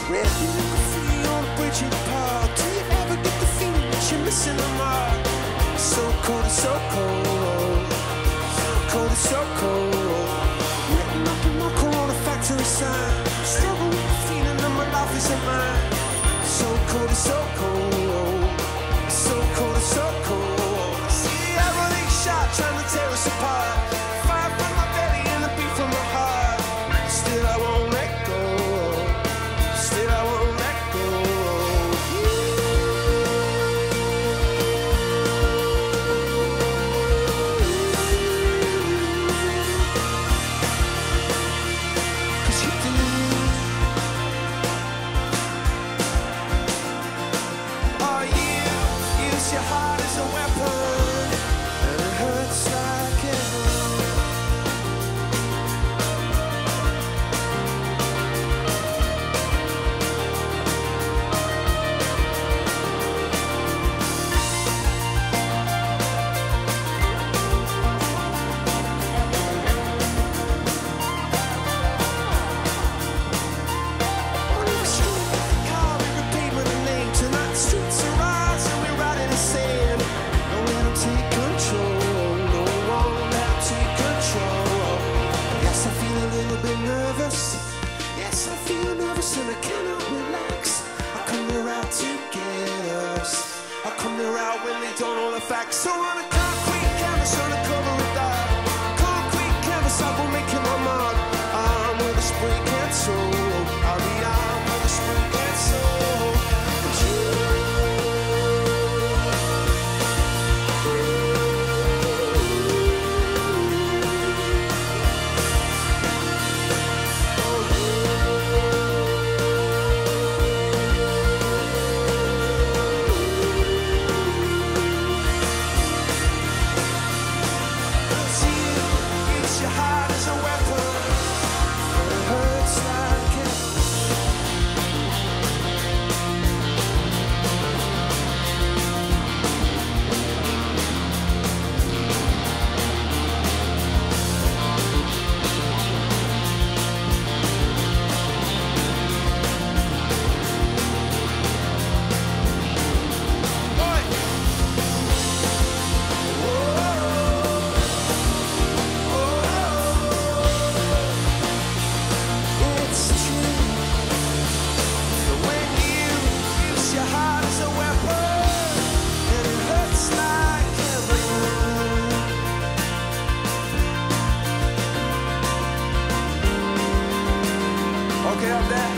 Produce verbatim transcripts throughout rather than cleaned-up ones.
Red in the free on the bridge of the park. Do you ever get the feeling that you're missing the mark? So cold, it's so cold. Cold, it's so cold. Written up in my Corona factory sign. Struggle with the feeling that my life isn't mine. So cold, it's so cold. It's so cold, it's so cold. I see everything shot trying to tear us apart. Fire from my belly and the beat from my heart. Still I won't let go. Still I won't let go. Cause you do. Oh, you use your heart as a weapon, and it hurts like hell. On the street, car, we repeat my name. Tonight the streets are ours and we're riding the sand. No one will take control. No one will take control. Yes, I feel a little bit nervous. Yes, I feel nervous and I cannot relax. I come there out to get us. I come there out when they don't know the facts. So on a concrete canvas, on the cover of that concrete canvas, I go making my mark. I'm with a spray can soul. I'll be out with a spray can soul. Cause you. Cause you use your heart as a weapon, and it hurts like hell. Oi! It's true that when you use your heart as a weapon, and it hurts like heaven. Okay, up there.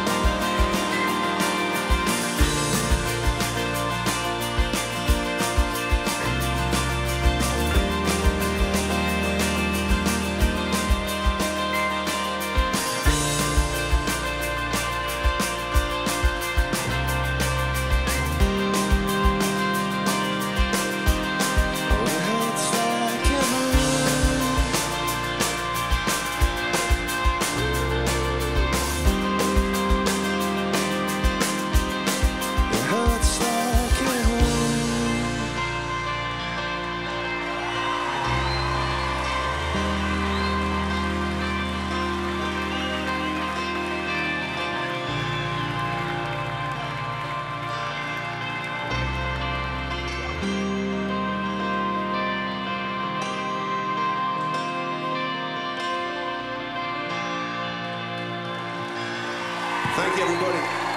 Oh, it hurts like heaven. It hurts like heaven. Thank you, everybody.